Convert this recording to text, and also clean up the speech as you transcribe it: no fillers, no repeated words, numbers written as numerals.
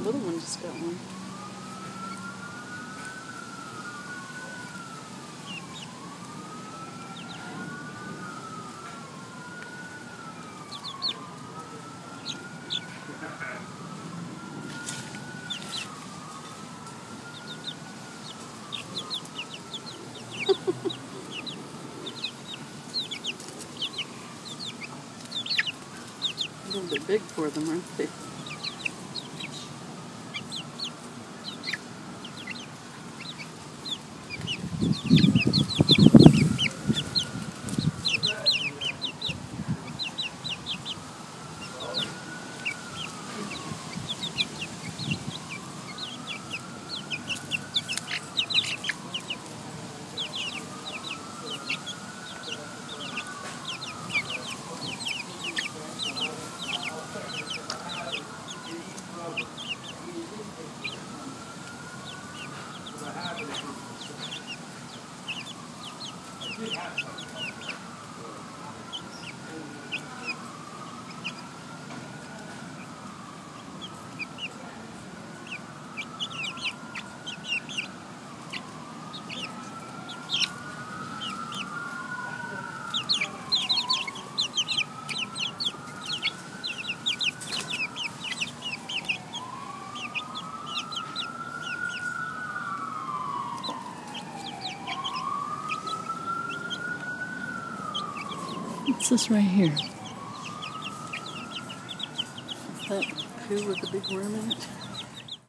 little one just got one. A little bit big for them, aren't they? What's this right here? Is that poo with a big worm in it?